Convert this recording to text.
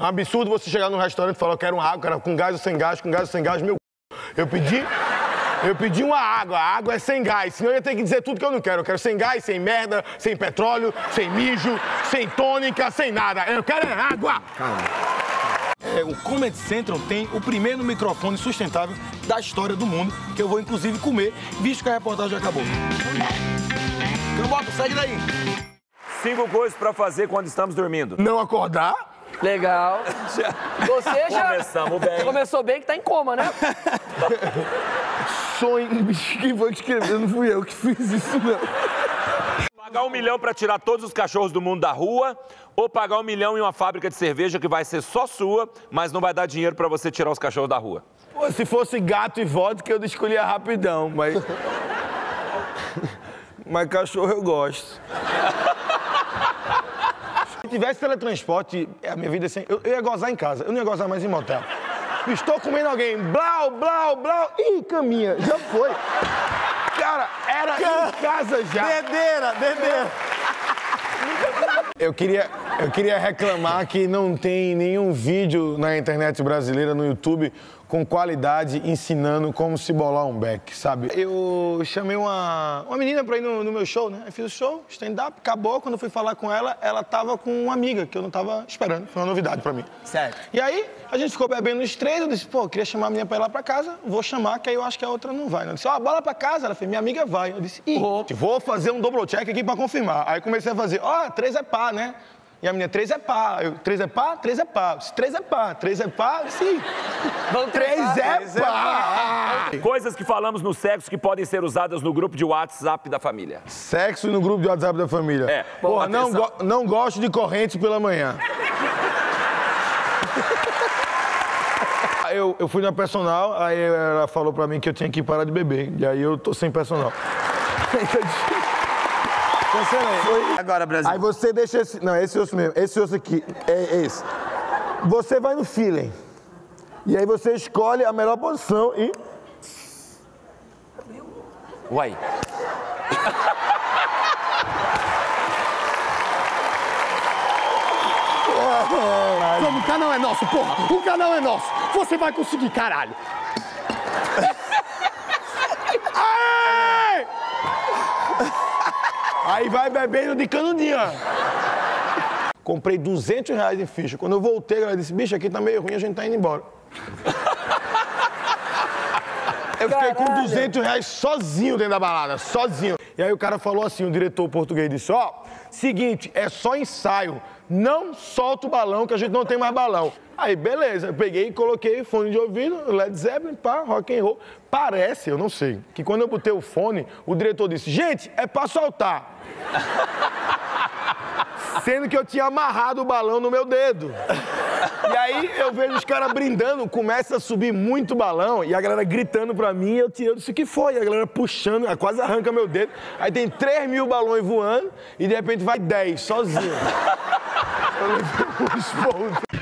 um absurdo você chegar num restaurante e falar, eu quero uma água, cara, com gás ou sem gás, com gás ou sem gás, meu Eu pedi uma água, a água é sem gás, senão eu ia ter que dizer tudo que eu não quero. Eu quero sem gás, sem merda, sem petróleo, sem mijo, sem tônica, sem nada. Eu quero é água! Calma. O Comedy Central tem o primeiro microfone sustentável da história do mundo, que eu vou inclusive comer, visto que a reportagem já acabou. Então bota, segue daí. 5 coisas pra fazer quando estamos dormindo. Não acordar. Legal. Você já Começamos bem. começou bem que tá em coma, né? Sonho, quem foi que escreveu? Não fui eu que fiz isso, não. Pagar $1 milhão pra tirar todos os cachorros do mundo da rua ou pagar $1 milhão em uma fábrica de cerveja que vai ser só sua, mas não vai dar dinheiro pra você tirar os cachorros da rua? Pô, se fosse gato e vodka, eu escolhia rapidão, mas... Mas cachorro eu gosto. Se tivesse teletransporte, a minha vida assim, eu ia gozar em casa, eu não ia gozar mais em motel. Estou comendo alguém, blau, blau, blau, ih, caminha, já foi. Cara, era em casa já. Dedeira. Eu queria reclamar que não tem nenhum vídeo na internet brasileira, no YouTube, com qualidade, ensinando como se bolar um beck, sabe? Eu chamei uma menina pra ir no meu show, né? Eu fiz o show, stand-up, acabou. Quando eu fui falar com ela, ela tava com uma amiga, que eu não tava esperando. Foi uma novidade pra mim. Certo. E aí, a gente ficou bebendo os três, eu disse, pô, eu queria chamar a menina pra ir lá pra casa, vou chamar, que aí eu acho que a outra não vai. Eu disse, ó, bola pra casa. Ela fez, minha amiga vai. Eu disse, vou fazer um double check aqui pra confirmar. Aí comecei a fazer, 3 é pá, né? E a menina, 3 é pá. Eu, 3 é pá? 3 é pá. 3 é pá. 3 é pá? Sim. 3 é pá. Coisas que falamos no sexo que podem ser usadas no grupo de WhatsApp da família. Sexo no grupo de WhatsApp da família. É. Porra, não gosto de corrente pela manhã. Eu fui na personal, aí ela falou pra mim que eu tinha que parar de beber. E aí eu tô sem personal. Agora, Brasil. Aí você deixa esse... Não, esse osso mesmo. Esse osso aqui. É esse. Você vai no feeling. E aí você escolhe a melhor posição e... Uai. Como o canal é nosso, porra! O canal é nosso! Você vai conseguir, caralho! Aí vai bebendo de canudinho. Comprei R$200 em ficha. Quando eu voltei, ela disse, bicho, aqui tá meio ruim, a gente tá indo embora. Eu fiquei com R$200 sozinho dentro da balada, sozinho. E aí o cara falou assim, o diretor português disse, seguinte, é só ensaio, não solta o balão que a gente não tem mais balão. Aí, beleza, eu peguei e coloquei fone de ouvido, Led Zeppelin, pá, rock and roll. Parece, eu não sei, que quando eu botei o fone, o diretor disse, gente, é pra soltar. Sendo que eu tinha amarrado o balão no meu dedo. E aí eu vejo os caras brindando, começa a subir muito balão, e a galera gritando pra mim, eu disse, o que foi? E a galera puxando, quase arranca meu dedo. Aí tem 3.000 balões voando, e de repente vai 10, sozinho. Eu levei um esporro.